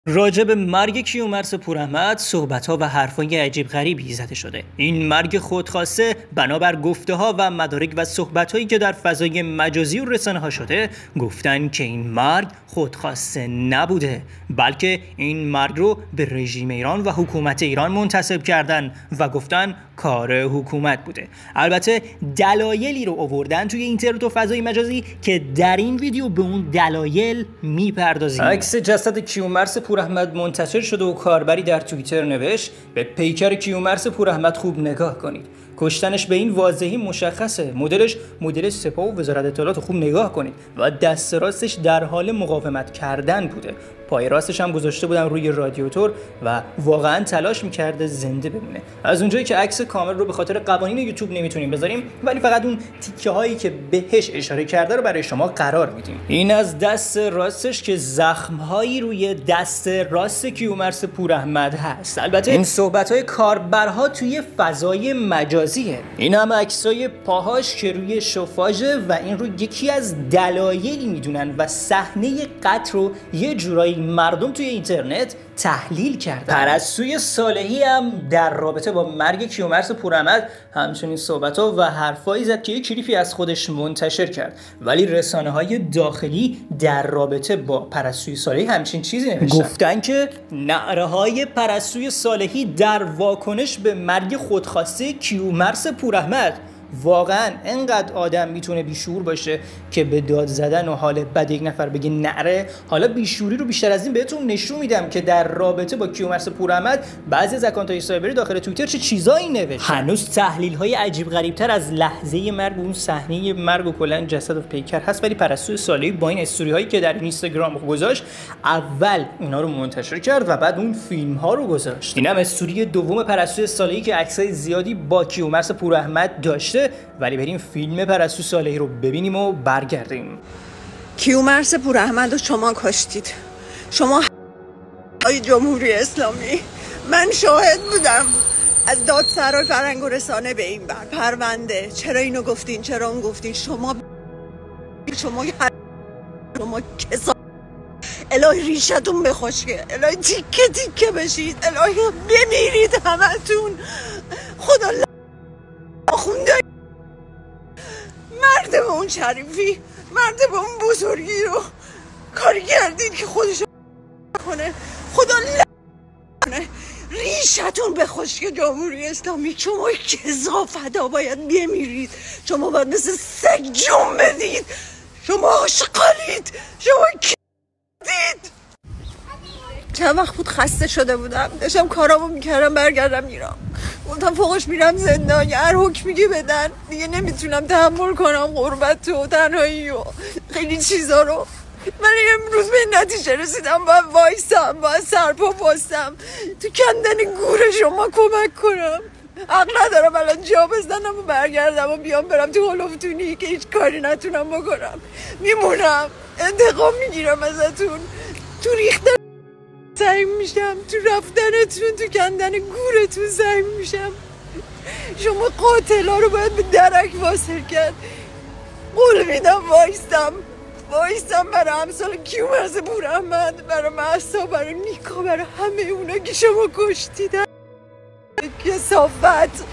راجع به مرگ کیومرث پوراحمد صحبت‌ها و حرفای عجیب غریبی زده شده. این مرگ خودخواسته بنابر گفته‌ها و مدارک و صحبت‌هایی که در فضای مجازی و رسانه‌ها شده گفتن که این مرگ خودخواسته نبوده، بلکه این مرگ رو به رژیم ایران و حکومت ایران منتسب کردن و گفتن کار حکومت بوده. البته دلایلی رو آوردن توی اینترنت و فضای مجازی که در این ویدیو به اون دلایل میپردازیم. عکس جسد کیومرث پوراحمد منتشر شده و کاربری در توییتر نوشت به پیکر کیومرث پوراحمد خوب نگاه کنید. کشتنش به این واضحی مشخصه. مدل سپاه و وزارت اطلاعات خوب نگاه کنید و دست راستش در حال مقاومت کردن بوده. پای راستش هم گذاشته بودن روی رادیاتور و واقعا تلاش میکرده زنده بمونه. از اونجایی که عکس کامل رو به خاطر قوانین یوتیوب نمیتونیم بذاریم، ولی فقط اون تیکه هایی که بهش اشاره کرده رو برای شما قرار میدیم. این از دست راستش که زخم هایی روی دست راست کیومرث پوراحمد هست. البته این صحبت های کاربرها توی فضای مجازیه. این هم عکسای پاهاش که روی شوفاژه و این رو یکی از دلایلی میدونن و صحنه قتل رو یه جورایی مردم توی اینترنت تحلیل کردن. پرستوی صالحی هم در رابطه با مرگ کیومرث پوراحمد همچنین صحبت‌ها و حرفایی زد که یک کلیپی از خودش منتشر کرد، ولی رسانه‌های داخلی در رابطه با پرستوی صالحی همچین چیزی نوشتن. گفتن که نعره‌های پرستوی صالحی در واکنش به مرگ خودخواسته کیومرث پوراحمد، واقعا انقدر آدم میتونه بیشعور باشه که به داد زدن و حال بد یک نفر بگه نعره؟ حالا بیشعوری رو بیشتر از این بهتون نشون میدم که در رابطه با کیومرث پوراحمد بعضی از اکانت‌های سایبری داخل توییتر چه چیزایی نوشتن. هنوز تحلیل‌های عجیب غریب‌تر از لحظه مرگ و اون صحنه مرگ و کلا جسد و پیکر هست، ولی پرستوی صالحی با این استوری‌هایی که در اینستاگرام گذاشت اول اینا رو منتشر کرد و بعد اون فیلم‌ها رو گذاشت. اینم استوری دوم پرستوی صالحی که عکسای زیادی با کیومرث پوراحمد داشته، ولی بریم فیلم پرستوی صالحی رو ببینیم و برگردیم. کیومرث پوراحمد رو شما کشتید، شما جمهوری اسلامی. من شاهد بودم از دادسرای فرهنگ و رسانه به این بر پرونده. چرا اینو گفتین، چرا اون گفتین؟ شما کسا الهی ریشتون بخشکه، الهی تیکه تیکه بشید، الهی بمیرید همتون. خدا خونده مرد به اون شریفی، مرد به اون بزرگی رو کاری کردید که خودشو کنه. خدا کنه ریشتون به خشک جمهوری اسلامی. شما کذافتا باید بمیرید، شما باید مثل سگ جون بدید، شما عاشقانید، شما کدید. چند وقت بود خسته شده بودم، داشتم کارامو میکردم برگردم ایران، گفتم فوقش میرم زندان، هر حکمی که بدن دیگه نمیتونم تحمل کنم غربت و تنهایی و خیلی چیزا رو. ولی امروز به نتیجه رسیدم باید وایسم، باید سرپا باستم تو کندن گور شما کمک کنم. حق ندارم الان جا بزنم و برگردم و بیام برم تو هلوفتونی که هیچ کاری نتونم بکنم. میمونم، انتقام میگیرم ازتون، تو ریختن سعی میشم، تو رفتنتون، تو کندن گورتون سعی میشم. شما قاتلا رو باید به درک واصل کرد. قول میدم وایستم برای امثال کیومرث پوراحمد، برای مهسا، برای نیکا، برای همه اونا که شما کشتیدن. کثافت.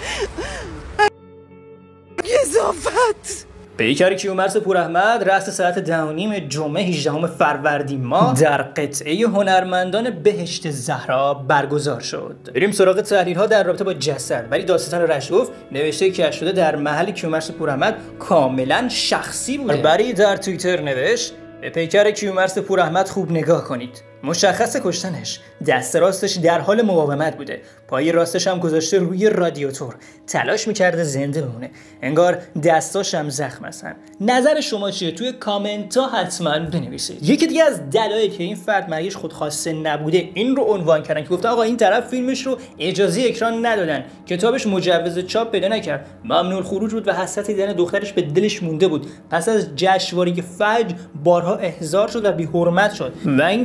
پیکر کیومرث پوراحمد رأس ساعت 10:30 جمعه 18 فروردین ماه در قطعه هنرمندان بهشت زهرا برگزار شد. بریم سراغ تحلیل‌ها در رابطه با جسد. ولی داستان رشگفت نوشته که شده در محل کیومرث پوراحمد کاملا شخصی بوده. برای در توییتر نوشت به پیکر کیومرث پوراحمد خوب نگاه کنید. مشخص کشتنش، دست راستش در حال مقاومت بوده، پای راستش هم گذاشته روی رادیاتور، تلاش میکرده زنده بمونه، انگار دستاش هم زخم هستن. نظر شما چیه؟ توی کامنت ها حتما بنویسید. یکی دیگه از دلایلی که این فرد مرگش خودخواسته نبوده این رو عنوان کردن که گفتن آقا این طرف فیلمش رو اجازه اکران ندادن، کتابش مجوز چاپ پیدا نکرد، ممنوع الخروج بود و حسرت دیدن دخترش به دلش مونده بود، پس از جشنواره فجر بارها احضار شد و بی‌حرمت شد و این دلایل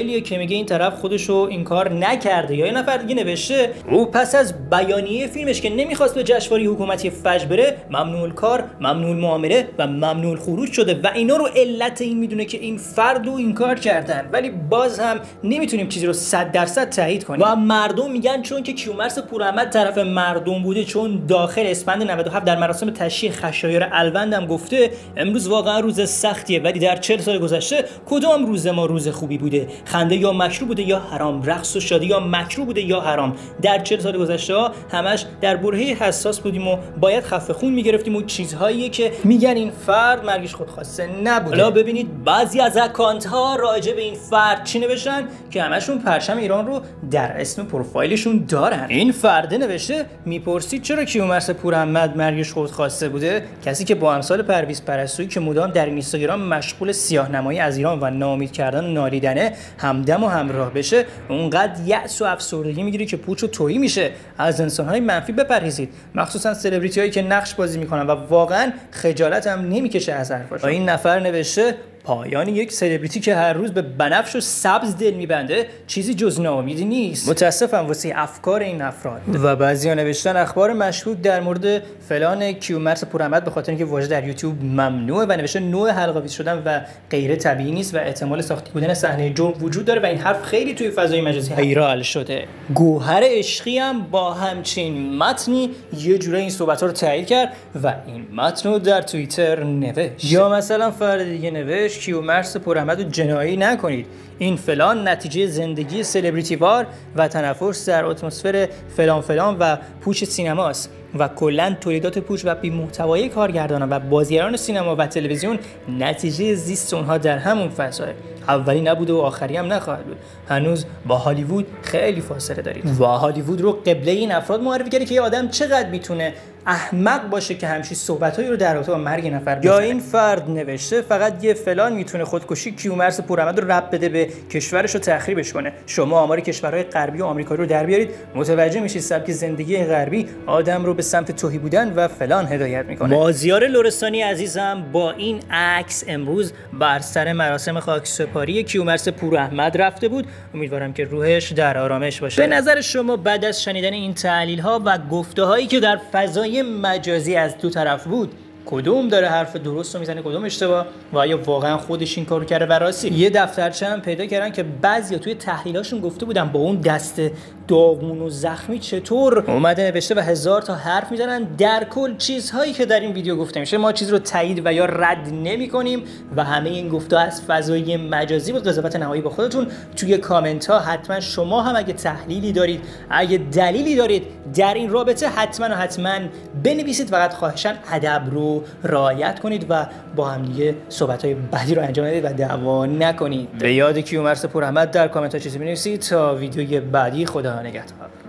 پروفایلیه که میگه این طرف خودشو این کار نکرده، یا یه نفر دیگه نوشته او پس از بیانیه فیلمش که نمیخواست به جشنواره حکومتی فجر بره ممنوع الکار، ممنوع المعامله و ممنوع الخروج شده و اینا رو علت این میدونه که این فرد رو این کار کردن. ولی باز هم نمیتونیم چیزی رو 100% تایید کنیم و مردم میگن چون که کیومرث پوراحمد طرف مردم بوده، چون داخل اسفند 97 در مراسم تشییع خشایار الوند هم گفته امروز واقعا روز سختیه، ولی در 40 سال گذشته کدام روز ما روز خوبی بوده؟ خنده یا مکروه بوده یا حرام، رقص و شادی یا مکروه بوده یا حرام. در 40 سال گذشته همش در برهه حساس بودیم و باید خفه خون میگرفتیم و چیزهایی که میگن این فرد مرگش خودخواسته نبوده. حالا ببینید بعضی از اکانت ها راجع به این فرد چی نوشتن که همشون پرچم ایران رو در اسم پروفایلشون دارن. این فرد نوشته میپرسید چرا کیومرث پوراحمد مرگش خودخواسته بوده؟ کسی که با امثال پرویز پرستویی که مدام در اینستاگرام مشغول سیاه‌نمایی از ایران و ناامید کردن و نالیدنه همدم و همراه بشه، اونقدر یأس و افسردگی میگیره که پوچ و تویی میشه. از انسان‌های منفی بپرهیزید، مخصوصا سلبریتی‌هایی که نقش بازی میکنن و واقعا خجالت هم نمیکشه از حرفاشون. این نفر نوشته پایان یک سلبریتی که هر روز به بنفش و سبز دل میبنده چیزی جز ناامیدی نیست. متاسفم واسه افکار این افراد. و بعضیا نوشتن اخبار مشکوک در مورد فلان کیومرث پوراحمد به خاطر اینکه واژه در یوتیوب ممنوعه و نوشته نوع حلقه‌آویز شدن و غیر طبیعی نیست و احتمال ساخته بودن صحنه جرم وجود داره و این حرف خیلی توی فضای مجازی ویرال شده. گوهر عشقی هم با همچین متنی یه جوری این صحبت‌ها رو تایید کرد و این متن رو در توییتر نوشت. یا مثلا فرد دیگه نوشت کیومرث پوراحمد رو جنایی نکنید، این فلان نتیجه زندگی سلبریتی وار و تنفس در اتمسفر فلان فلان و پوچ سینماست و کلا تولیدات پوچ و بی محتوای کارگردانان و بازیگران سینما و تلویزیون نتیجه زیست اونها در همون فضای اولی نبوده و آخری هم نخواهد بود. هنوز با هالیوود خیلی فاصله دارید و هالیوود رو قبله این افراد معرفی کرده که یه آدم چقدر میتونه احمق باشه که همچین صحبتایی رو در رابطه با مرگ نفر بزنه. یا این فرد نوشته فقط یه فلان میتونه خودکشی کیومرث پوراحمد رو ربط بده به کشورش رو تخریبش کنه. شما آمار کشورهای غربی و آمریکایی رو در بیارید، متوجه میشید سبک زندگی غربی آدم رو به سمت توهی بودن و فلان هدایت میکنه. مازیار لرستانی عزیزم با این عکس امروز بر سر مراسم خاکسپاری کیومرث پوراحمد رفته بود. امیدوارم که روحش در آرامش باشه. به نظر شما بعد از شنیدن این تحلیل ها و گفته هایی که در فضای مجازی از دو طرف بود، کدوم داره حرف درست رو میزنه کدوم اشتباه و آیا واقعا خودش این کارو کرده و راستی؟ یه دفترچه هم پیدا کردن که بعضیا توی تحلیلاشون گفته بودن با اون دست داغون و زخمی چطور اومده نوشته و هزار تا حرف میزنن. در کل چیزهایی که در این ویدیو گفته میشه ما چیز رو تایید و یا رد نمی‌کنیم و همه این گفته‌ها از فضای مجازی و قضاوت نهایی با خودتون توی کامنت ها حتما شما هم اگه تحلیلی دارید، اگه دلیلی دارید در این رابطه حتما بنویسید. فقط خواهشاً ادب رو رعایت کنید و با هم دیگه صحبت‌های بعدی رو انجام بدید و دعوا نکنید. به یاد کیومرث پوراحمد در کامنت ها چیزی بنویسید تا ویدیوی بعدی. خدا نگهدار.